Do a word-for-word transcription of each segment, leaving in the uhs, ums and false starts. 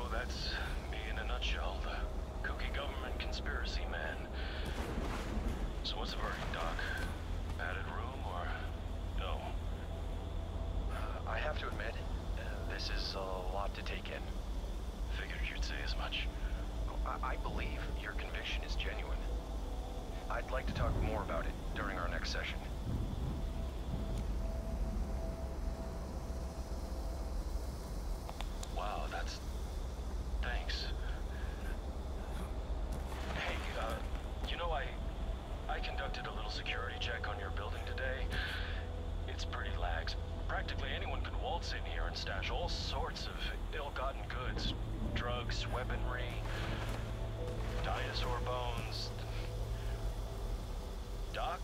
that's me in a nutshell, the kooky government conspiracy man. So what's the verdict, Doc? Padded room or no? Uh, I have to admit, uh, this is a lot to take in. Figured you'd say as much. I, I believe your conviction is genuine. I'd like to talk more about it during our next session. Wow, that's... thanks. Hey, uh, you know, I... I conducted a little security check on your building today. It's pretty lax. Practically anyone could waltz in here and stash all sorts of ill-gotten goods. Drugs, weaponry, dinosaur bones. Doc?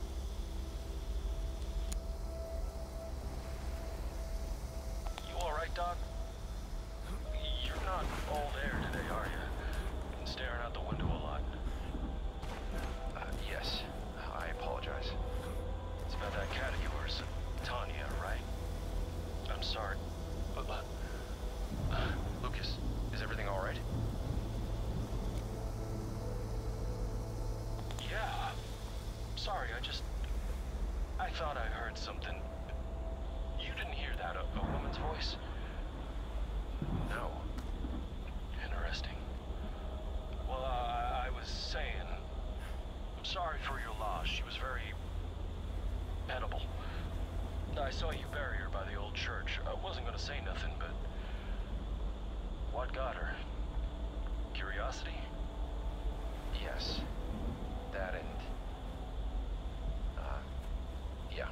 You alright, Doc? You're not all there today, are you? Been staring out the window a lot. Uh, yes. I apologize. It's about that cat of yours, Tanya, right? I'm sorry, but... Uh, uh, Lucas, is everything alright? Yeah. Sorry, I just... I thought I heard something. You didn't hear that, a, a woman's voice? No. Interesting. Well, uh, I was saying... I'm sorry for your loss. She was very... pettable. I saw you bury her by the old church. I wasn't gonna say nothing, but... what got her? Curiosity? Yes. That and... Uh... yeah.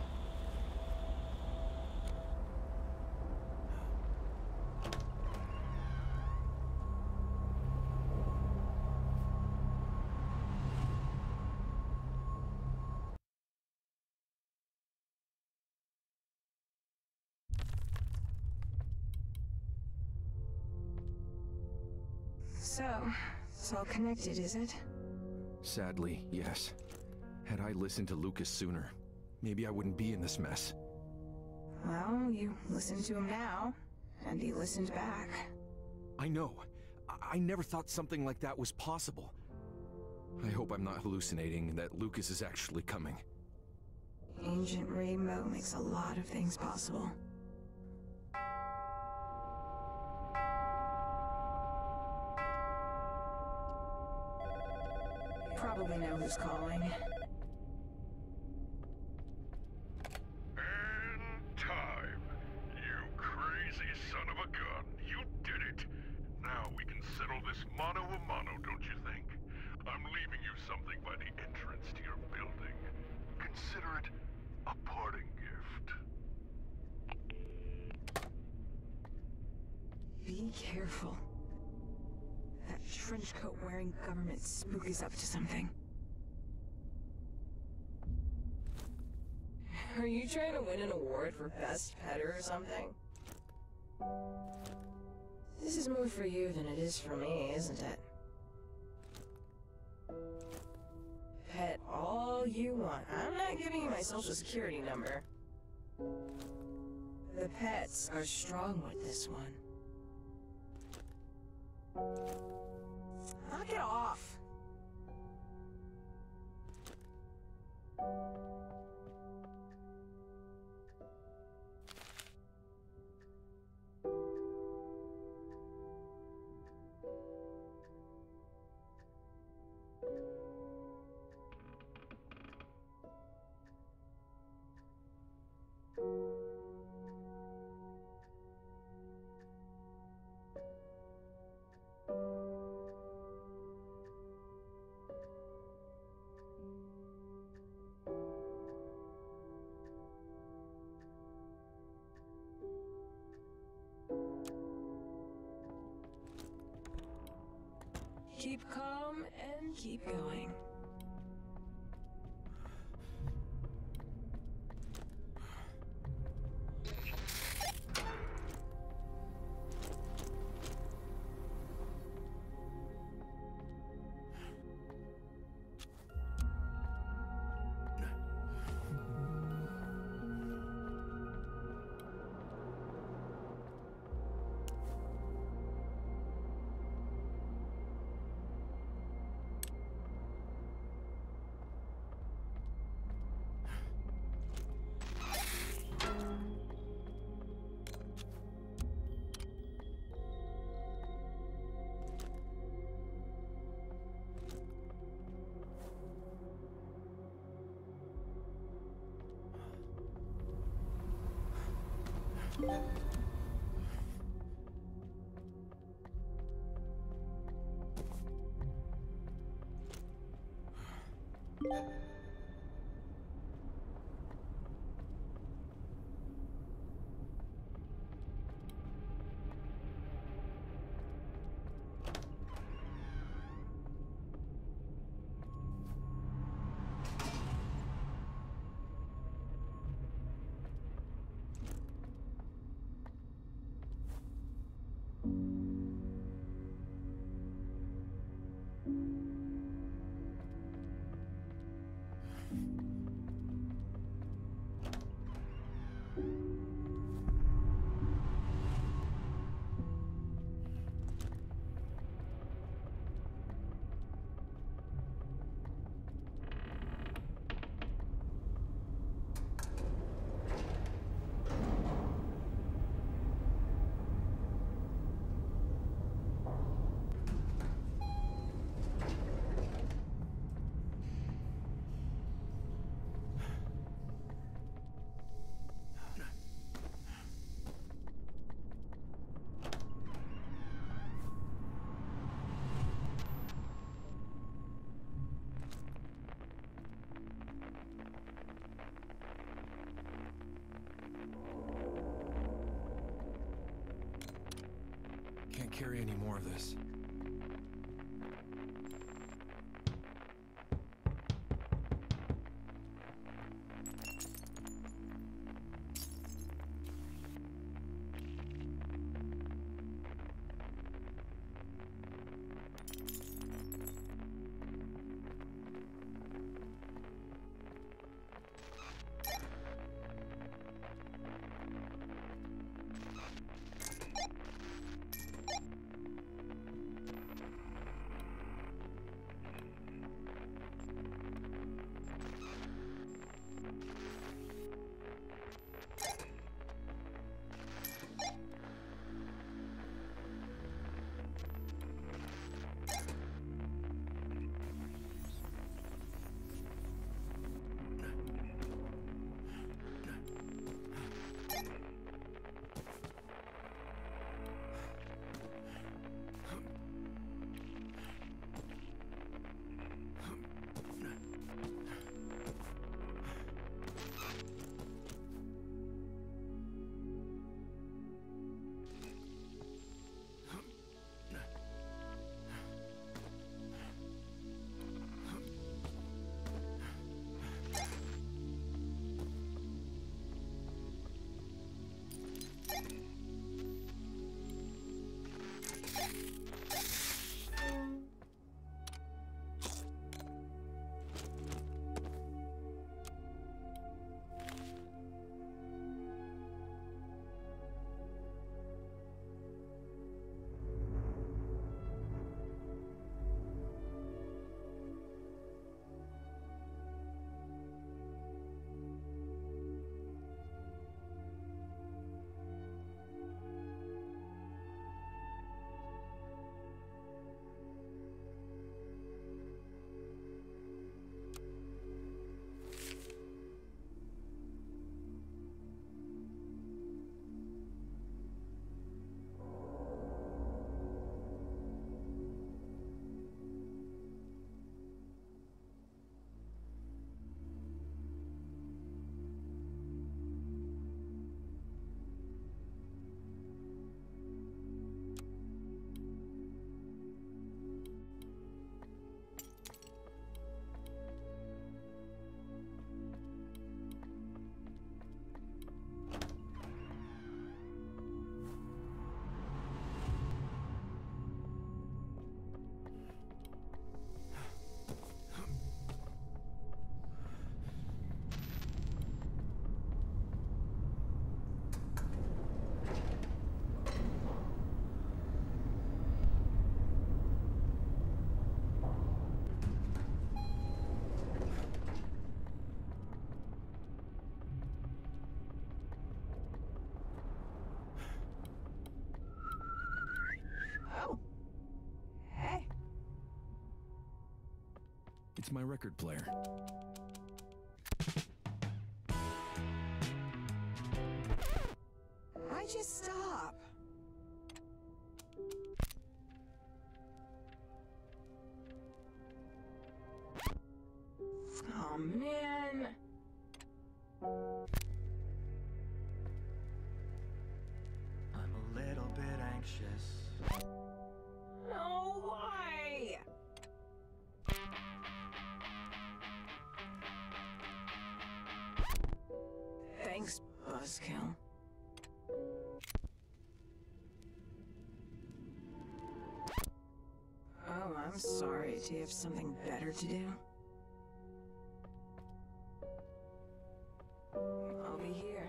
So, it's all connected, is it? Sadly, yes. Had I listened to Lucas sooner, maybe I wouldn't be in this mess. Well, you listened to him now, and he listened back. I know. I, I never thought something like that was possible. I hope I'm not hallucinating and that Lucas is actually coming. Ancient Rainbow makes a lot of things possible. Probably know who's calling. And time. You crazy son of a gun. You did it. Now we can settle this mano a mano, don't you think? I'm leaving you something by the entrance to your building. Consider it a parting gift. Be careful. That trench coat wearing government spook is up to something. Are you trying to win an award for best petter or something? This is more for you than it is for me, isn't it? Pet all you want. I'm not giving you my social security number. The pets are strong with this one. Knock it off. Keep calm and keep going. Can't carry any more of this. It's my record player. Why'd you stop? Oh, man. I'm a little bit anxious. No, why? Thanks, Buzzkill. Oh, I'm sorry. Do you have something better to do? I'll be here.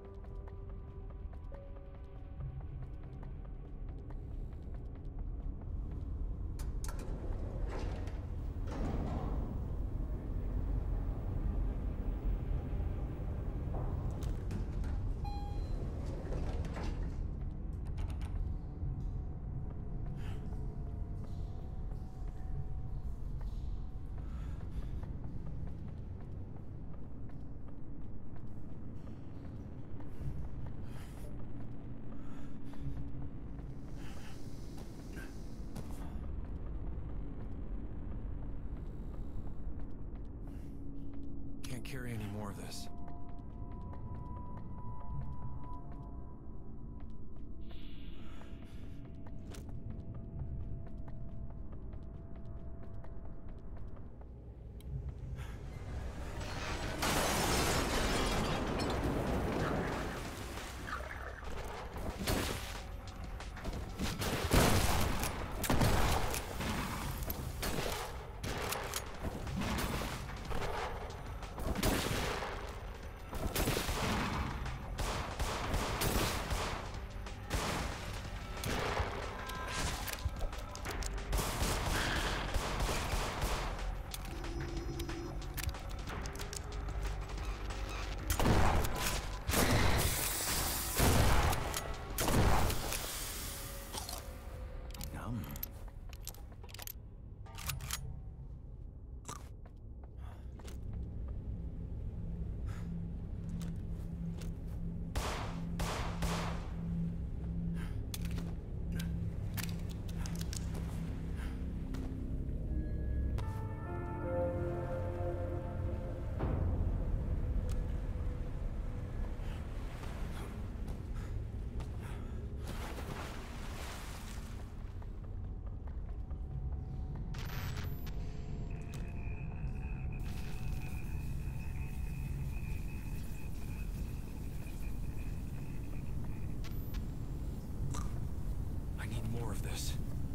Can't carry any more of this. I need more of this.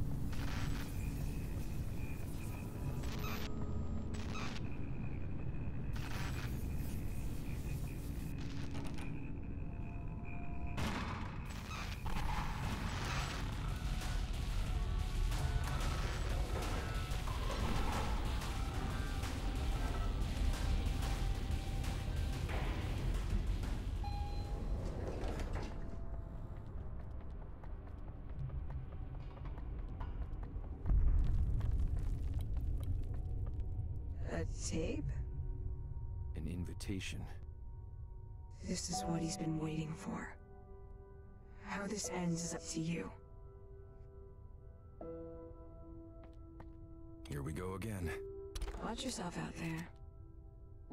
A tape? An invitation. This is what he's been waiting for. How this ends is up to you. Here we go again. Watch yourself out there.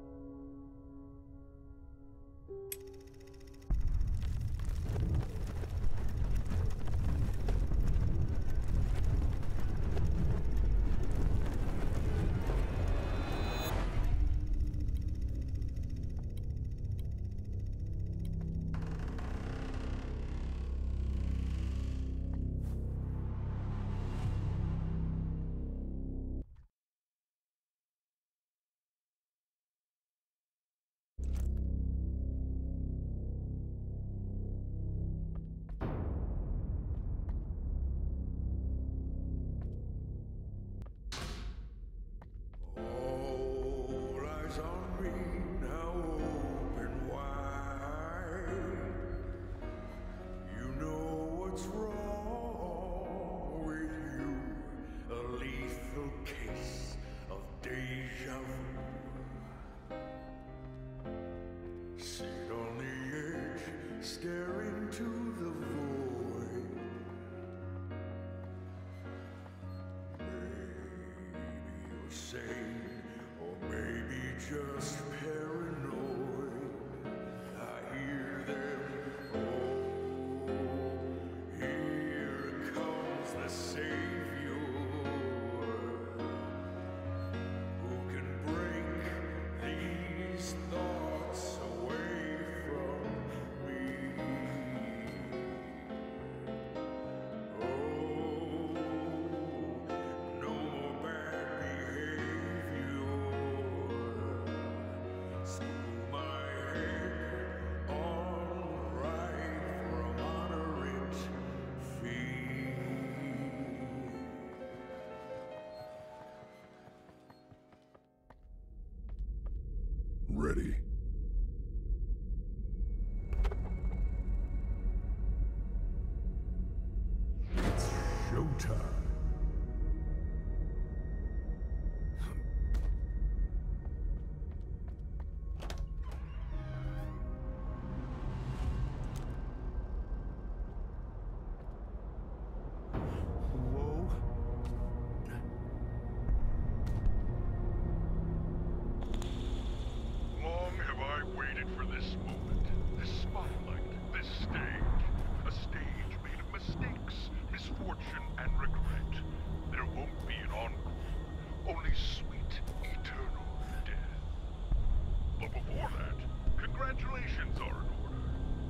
All eyes on me now, open wide. You know what's wrong with you. A lethal case of deja vu. Sit on the edge, staring to just paranoid. I hear them. Oh, here comes the Savior, who can bring these thoughts away from me. Oh, no more bad behavior. School my head on right for a moderate fee. Ready. It's showtime. Whoa. Long have I waited for this moment, this spotlight, this stage. A stage made of mistakes, misfortune, and regret. There won't be an encore, only sweet, eternal death. But before that, congratulations are in order.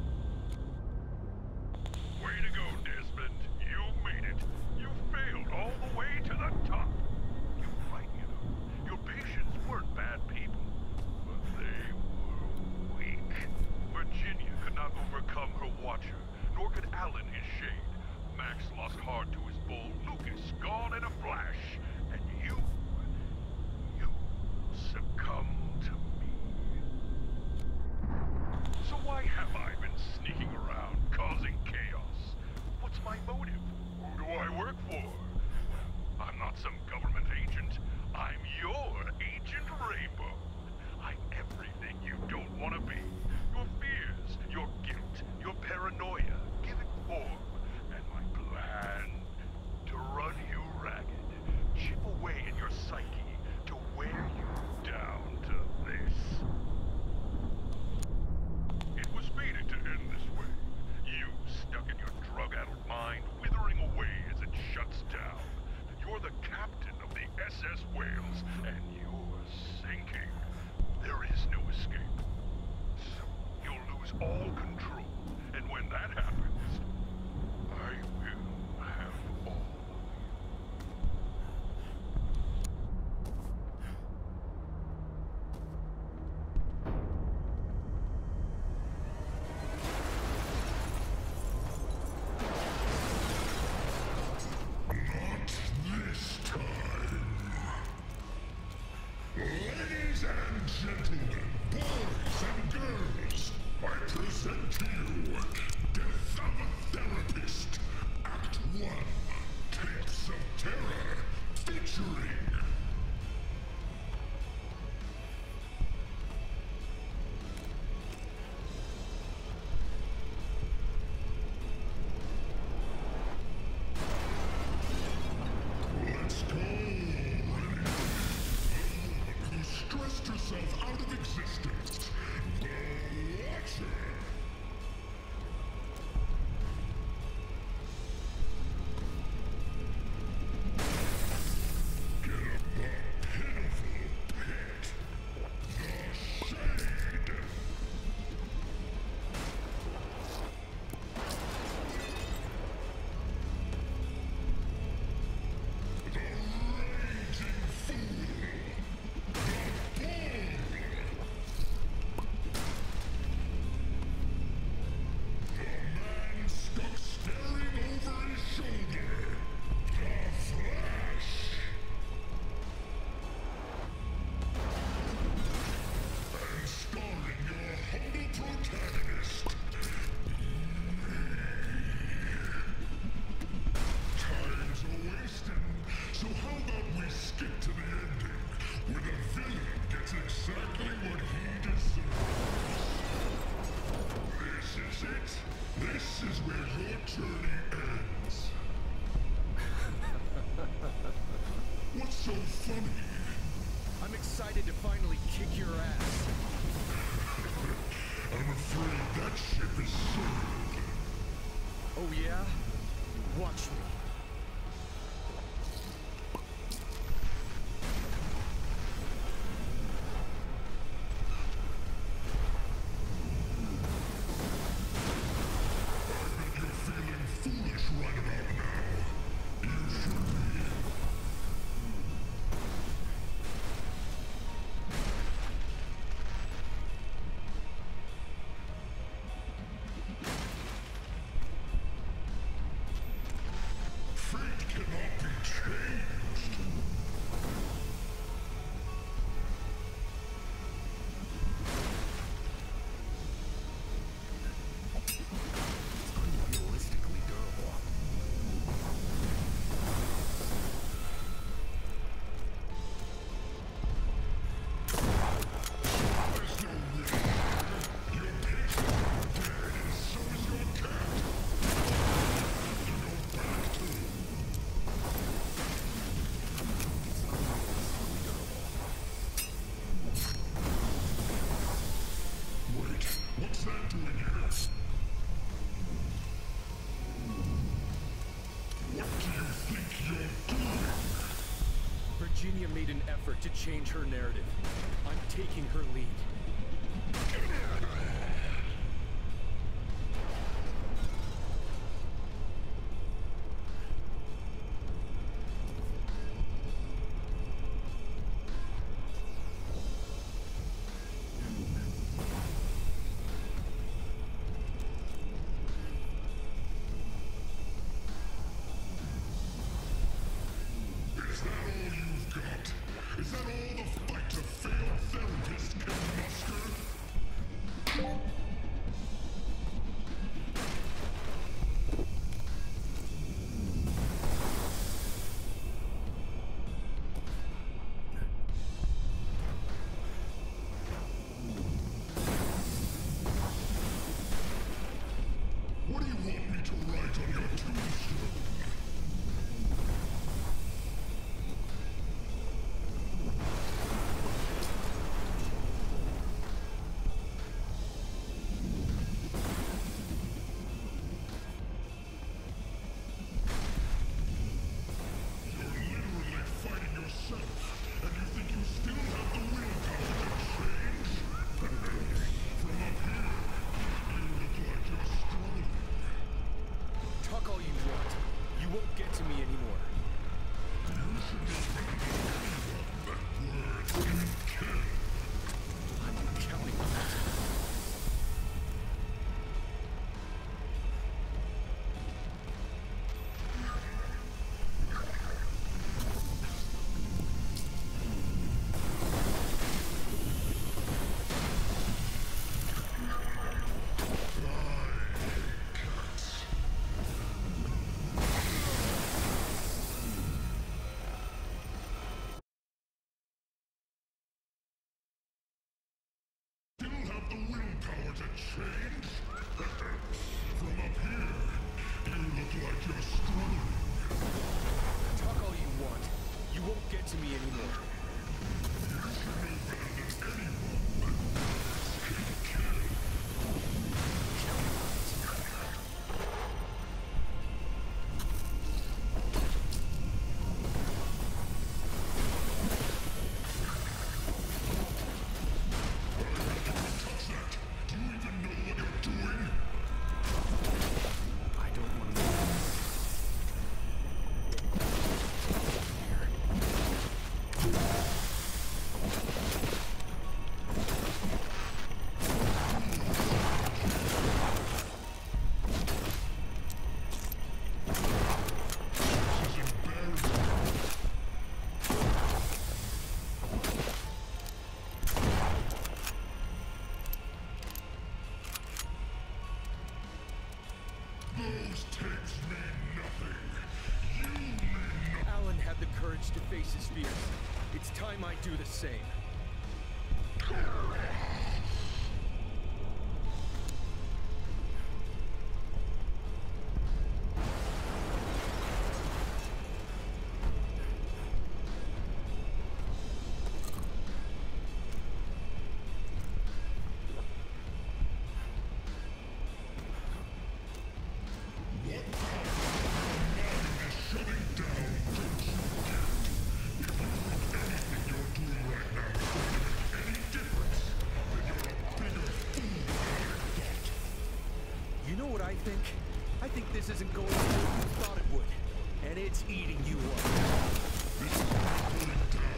Way to go, Desmond. You made it. You failed all the way to the top. You were right, you know. Your patients weren't bad people. But they were weak. Virginia could not overcome her watcher, nor could Alan his shade. Max lost hard to his bull, Lucas gone in a flash, and you, you succumbed to me. So why have I been sneaking around, causing chaos? What's my motive? Who do I work for? I'm not some government agent. I'm your Agent Rainbow. I'm everything you don't want to be. Your fears, your guilt, your paranoia, given form. And my plan to run you ragged, chip away at your psyche, to wear you down to this. It was fated to end this way. You stuck in your drug-addled mind, withering away as it shuts down. You're the captain of the S S Wales, and you're sinking. There is no escape. So you'll lose all control, and when that happens, I will have all of this time. Ladies and gentlemen, boys and girls, I present to you Death of a Therapist, Act one, Tapes of Terror, featuring... Let's go, ready? Who stressed herself out of existence? The Watcher! Get up the pitiful pit! The Shade! The Raging Fool! The Bull! That ship is sold. Oh yeah? Watch me. You're feeling foolish right about now. You should be. Fate cannot be changed. Unrealistically durable. There's no winning. Your patience is dead, and so is your cat. And your back too. Wait, what's that doing here? What do you think you're doing? Virginia made an effort to change her narrative. I'm taking her lead. Is that all you've got? Is that all the fight a failed therapist can muster? What do you want me to write on your tombstone? You're literally fighting yourself, and you think you still have the willpower to change? From up here, you look like you're struggling. Talk all you want. You won't get to me anymore. You should not believe anyone that words can kill. I'm counting on it. Still have the willpower to change? From up here, you look like you're struggling. Talk all you want. You won't get to me anymore. You should know better than anyone that words can kill. Touch that! Do you even know what you're doing? I don't want to know. This is embarrassing. Those tapes mean nothing. You mean nothing. Alan had the courage to face his fears. It's time I do the same. I think this isn't going the way you thought it would. And it's eating you up. This is not going down.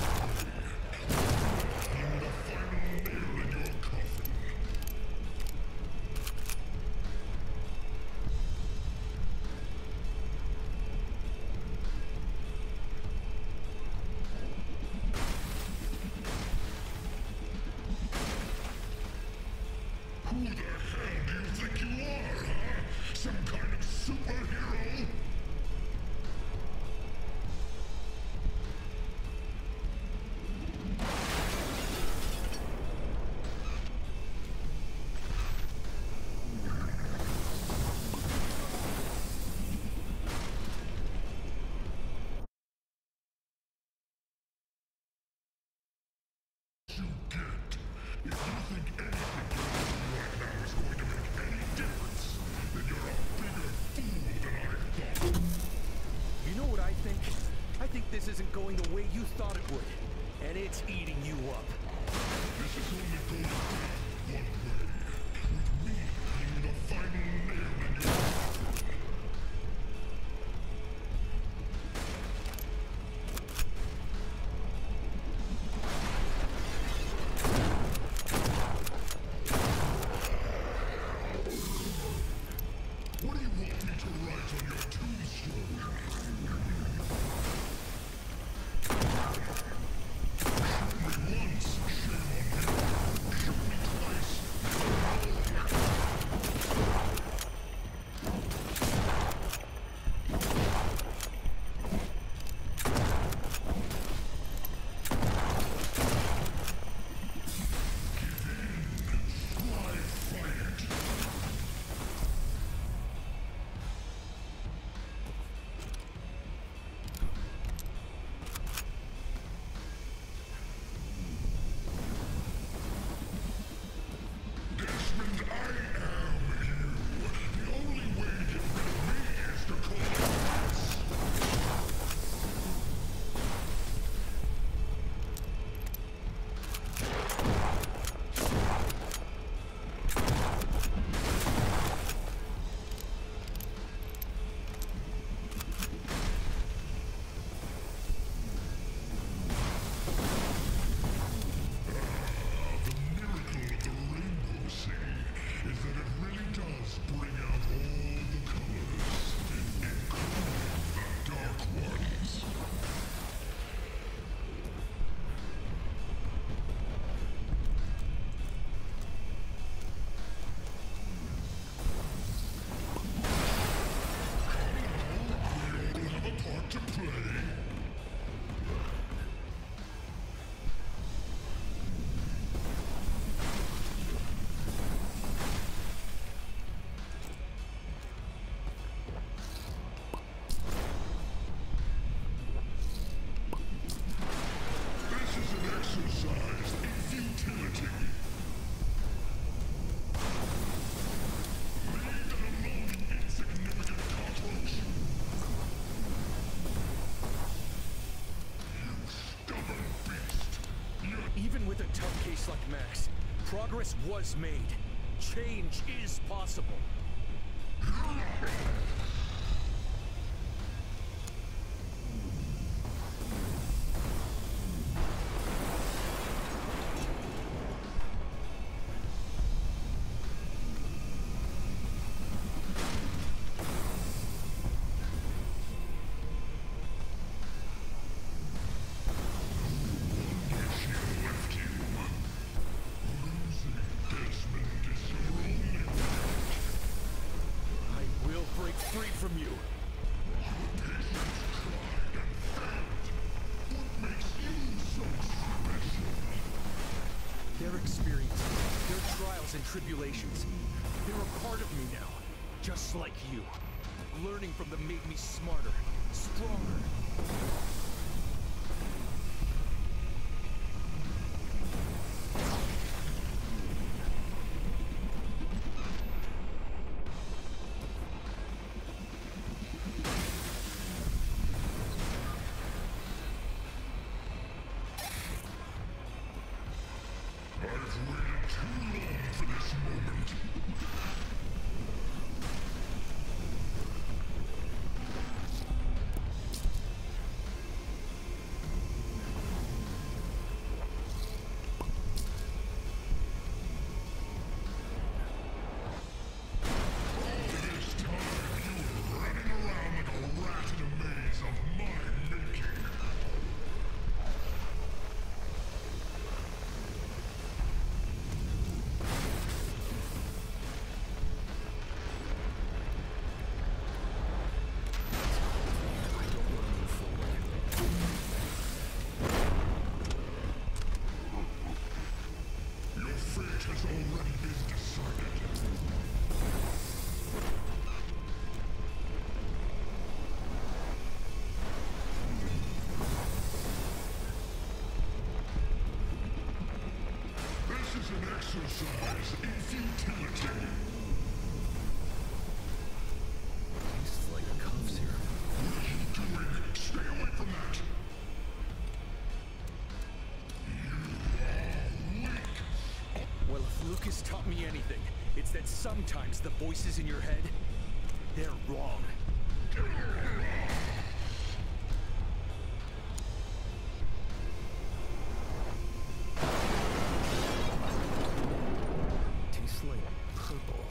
I'm the final nail in your coffin. Who the hell do you think you are, huh? Some kind of superhero? You get. If you think anything you're doing right now is going to make any difference, then you're a bigger fool than I thought. You know what I think? I think this isn't going the way you thought it would. And it's eating you up. This is only going down one way. With me being the final nail in your coffin. What do you want me to write on your tombstone? Shoot me once, shame on you. Shoot me twice. Give in. Fly fight. Desmond, I am you. The only way to get rid of me is to collapse. The miracle of the rainbow, see, is that it really does bring out all the colors, including the dark ones. We all have a part to play. This is an exercise in futility. Leave it alone, insignificant cockroach. You stubborn beast. You're Even with a tough case like Max, progress was made. Change is possible. she left you. Losing Desmond is your only regret. I will break free from you. Patience tried and failed. What makes you so special? Their experiences, their trials and tribulations, they're a part of me now. Just like you. Learning from them made me smarter, stronger. I've waited too long for this moment. Exercise in futility. Tastes like a cuffs here. What are you doing? Stay away from that. You are weak. Well, if Lucas taught me anything, it's that sometimes the voices in your head, they're wrong. Tastes like purple.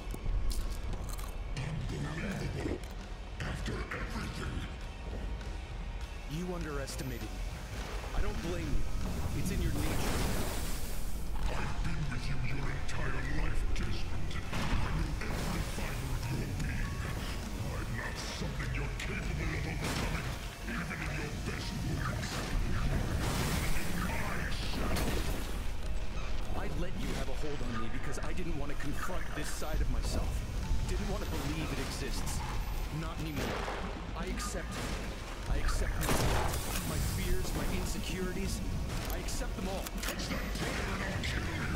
Unbelievable. After everything. You underestimated me. I don't blame you. It's in your nature. I've been with you your entire life, Desmond. I know every fiber of your being. I'm not something you're capable of overcoming, even in your best moments. In my shadow. I'd let you have a hold on me because I didn't want to confront this side of myself. Didn't want to believe it exists. Not anymore. I accept it. I accept my, my fears, my insecurities. I accept them all. Touch that player and I'll kill you.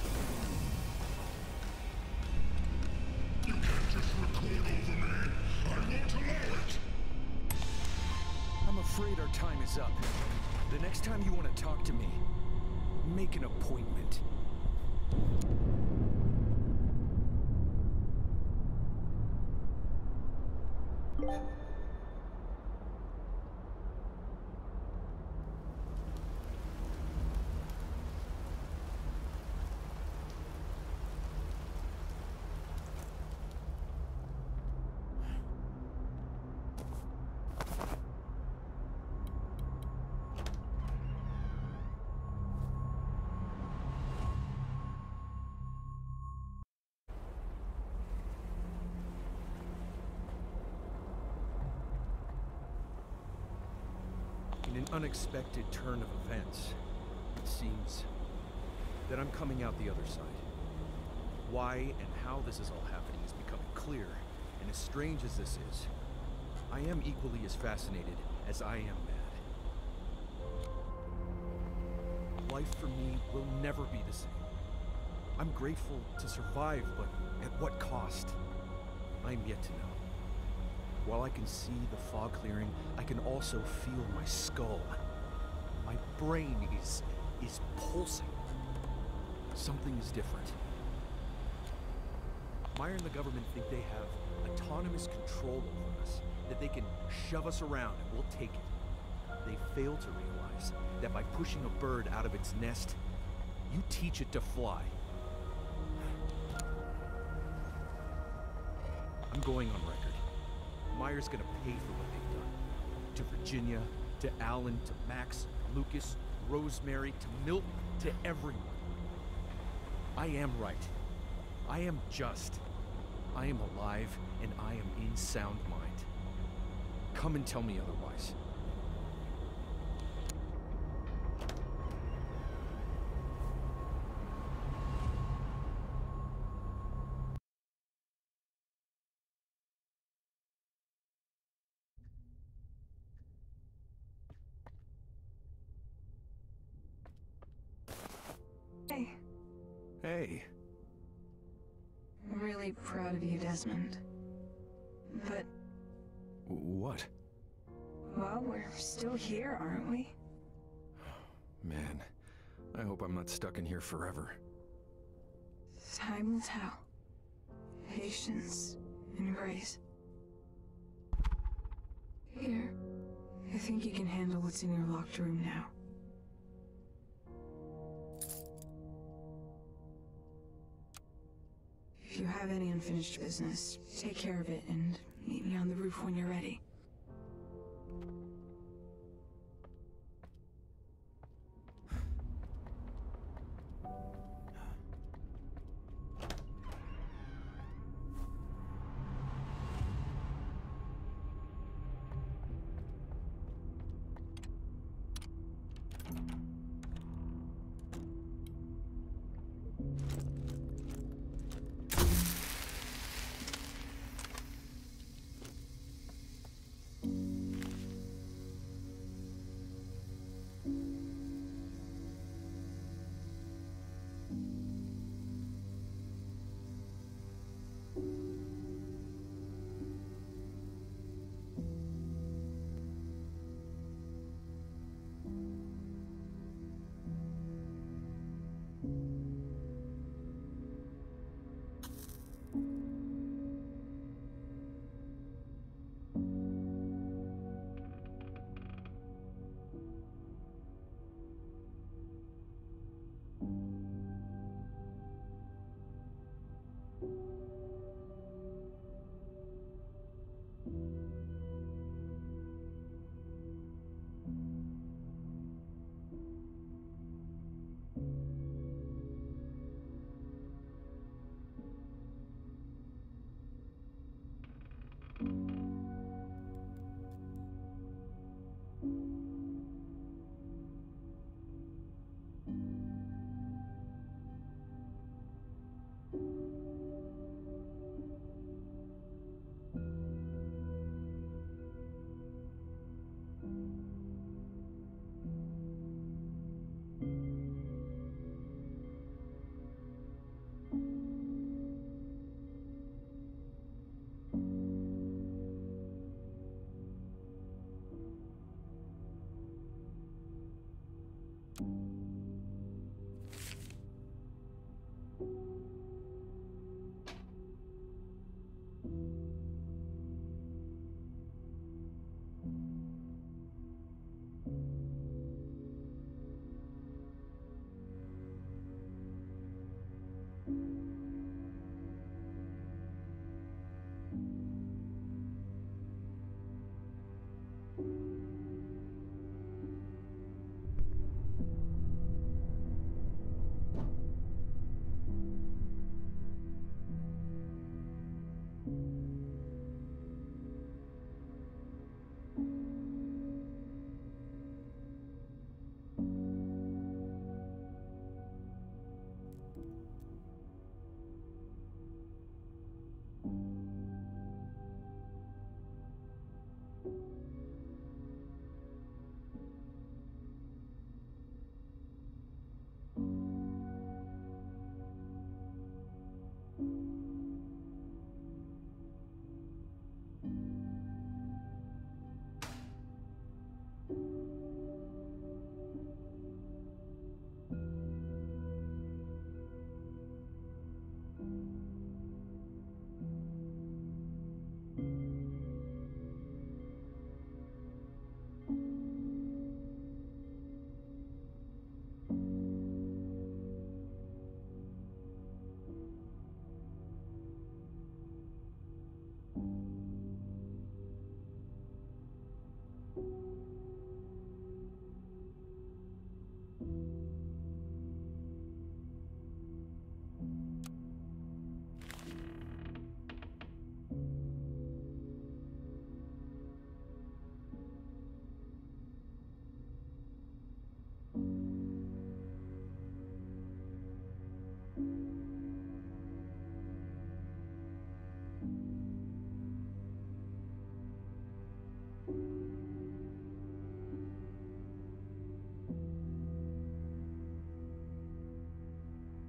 You can't just record over me. I won't allow it. I'm afraid our time is up. The next time you want to talk to me, make an appointment. In an unexpected turn of events, it seems that I'm coming out the other side. Why and how this is all happening is becoming clear, and as strange as this is, I am equally as fascinated as I am mad. Life for me will never be the same. I'm grateful to survive, but at what cost? I'm yet to know. While I can see the fog clearing, I can also feel my skull. My brain is... is pulsing. Something is different. Meyer and the government think they have autonomous control over us, that they can shove us around and we'll take it. They fail to realize that by pushing a bird out of its nest, you teach it to fly. I'm going on record. Meyer's gonna pay for what they've done. To Virginia, to Alan, to Max, Lucas, Rosemary, to Milton, to everyone. I am right. I am just. I am alive, and I am in sound mind. Come and tell me otherwise. Hey, Hey. I'm really proud of you, Desmond. But, What? well, we're still here, aren't we? Man, I hope I'm not stuck in here forever. Time will tell. Patience and grace. Here, I think you can handle what's in your locked room now. If you have any unfinished business, take care of it and meet me on the roof when you're ready.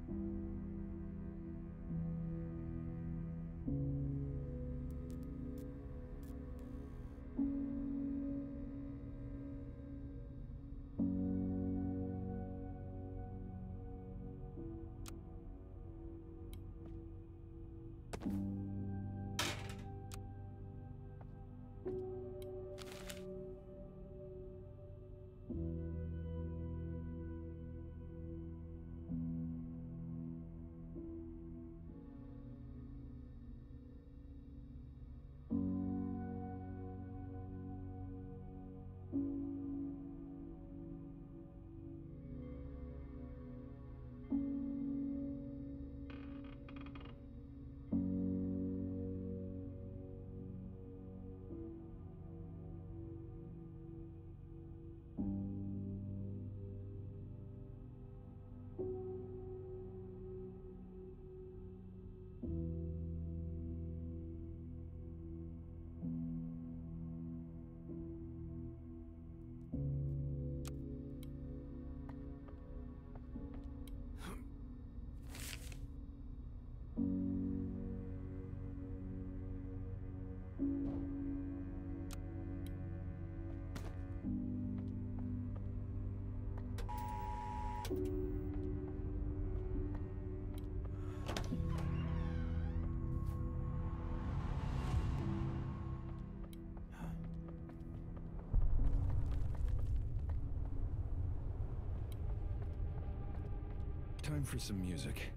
Time for some music.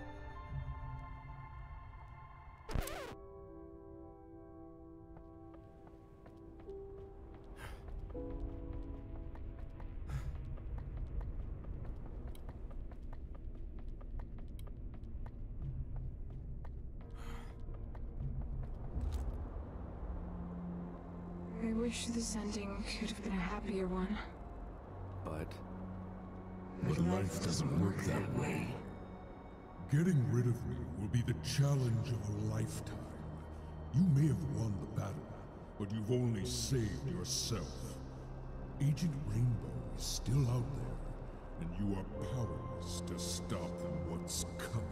I wish this ending could have been a happier one. But But life doesn't work that way. Getting rid of me will be the challenge of a lifetime. You may have won the battle, but you've only saved yourself. Agent Rainbow is still out there, and you are powerless to stop what's coming.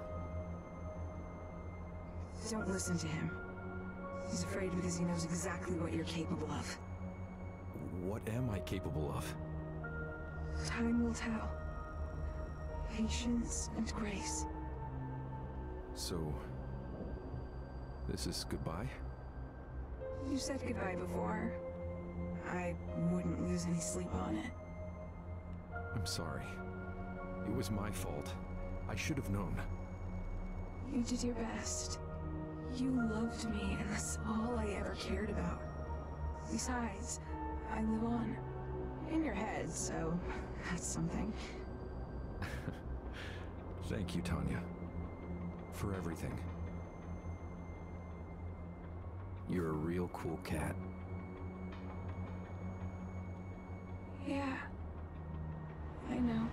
Don't listen to him. He's afraid because he knows exactly what you're capable of. what am I capable of? Time will tell. Patience and grace. So, this is goodbye? You said goodbye before. I wouldn't lose any sleep on it. I'm sorry. It was my fault. I should have known. You did your best. You loved me, and that's all I ever cared about. Besides, I live on. In your head, so that's something. Thank you, Tanya. For everything. You're a real cool cat. Yeah. I know.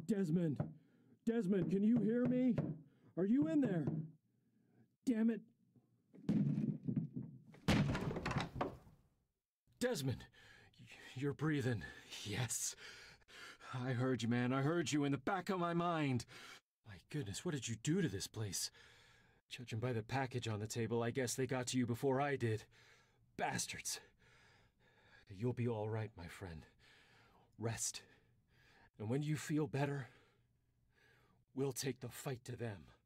Desmond! Desmond, can you hear me? Are you in there? Damn it. Desmond! You're breathing. Yes. I heard you, man. I heard you in the back of my mind. My goodness, what did you do to this place? Judging by the package on the table, I guess they got to you before I did. Bastards. You'll be all right, my friend. Rest. And when you feel better, we'll take the fight to them.